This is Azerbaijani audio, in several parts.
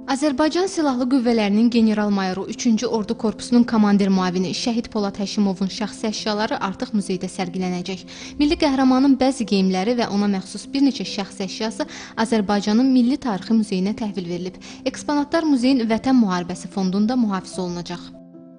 Azərbaycan Silahlı Qüvvələrinin general-mayoru 3-cü Ordu Korpusunun komandir müavini Şəhid Polad Həşimovun şəxsi əşyaları artıq muzeydə sərgilənəcək. Milli qəhrəmanın bəzi geyimləri və ona məxsus bir neçə şəxsi əşyası Azərbaycanın Milli Tarixi Muzeyinə təhvil verilib. Eksponatlar muzeyin Vətən Müharibəsi fondunda mühafizə olunacaq.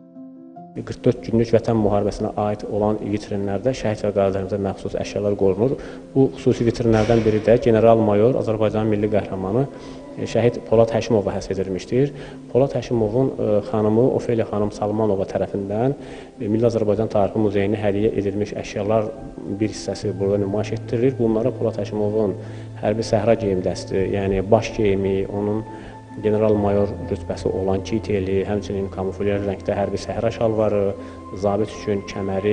44 günlük Vətən müharibəsinə aid olan vitrinlərdə şəhid və qazilərimizə məxsus əşyalar qorunur. Bu xüsusi vitrinlərdən biri də general-mayor, Azərbaycanın milli qəhrəmanı şəhid Polad Həşimova həsr edilmişdir. Polad Həşimovun xanımı Ofeliya xanım Salmanova tərəfindən Milli Azərbaycan Tarixi Muzeyinə hədiyyə edilmiş əşyalar bir hissəsi burada nümayiş etdirilir. Bunlara Polad Həşimovun hərbi səhra geyim dəsti, yəni baş geyimi, onun general-mayor rütbəsi olan kiteli, həmçinin kamuflaj rəngdə hərbi səhra şalvarı, zabit üçün kəməri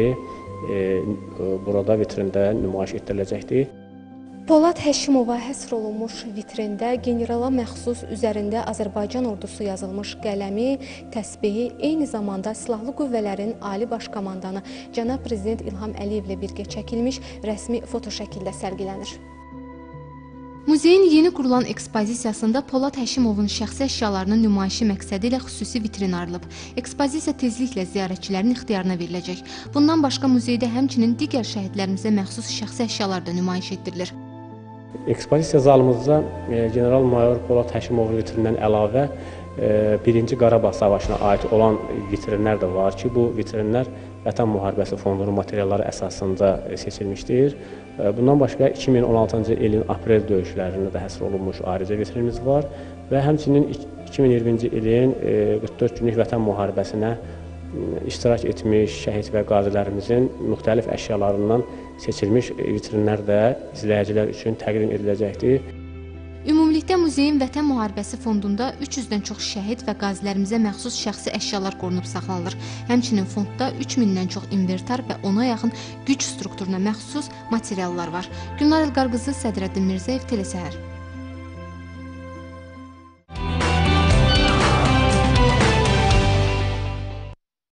burada vitrində nümayiş etdiriləcəkdir. Polad Həşimova həsr olunmuş vitrində generala məxsus üzərində Azərbaycan ordusu yazılmış qələmi, təsbehi, eyni zamanda Silahlı Qüvvələrin Ali Baş Komandanı Cənab Prezident İlham Əliyevlə birgə çəkilmiş rəsmi foto şəkildə sərgilənir. Muzeyin yeni qurulan ekspozisiyasında Polad Həşimovun şəxsi əşyalarının nümayişi məqsədi ilə xüsusi vitrin ayrılıb. Ekspozisiya tezliklə ziyarətçilərin ixtiyarına veriləcək. Bundan başqa muzeydə həmçinin digər şəhidlərimizə məxsus şəxsi əşyalar da nümayiş etdirilir. Ekspozisiya zalımızda general-mayor Polad Həşimovun vitrindən əlavə 1-ci Qarabağ savaşına aid olan vitrinlər də var ki, bu vitrinlər Vətən Müharibəsi fondunun materialları əsasında seçilmişdir. Bundan başqa 2016-cı ilin aprel döyüşlərində də həsr olunmuş ayrıca vitrinimiz var və həmçinin 2020-ci ilin 44 günlük Vətən Müharibəsinə iştirak etmiş şəhid və qazilərimizin müxtəlif əşyalarından seçilmiş vitrinlər də izləyicilər üçün təqdim ediləcəkdir. Ümumilikdə muzeyin Vətən Müharibəsi fondunda 300-dən çox şəhid və qazilərimizə məxsus şəxsi əşyalar qorunub saxlanılır. Həmçinin fondda 3000-dən çox inventar və ona yaxın güc strukturuna məxsus materiallar var. Gülnar Elqarqızı, Sədrəddin Mirzəyev, Telesəhər.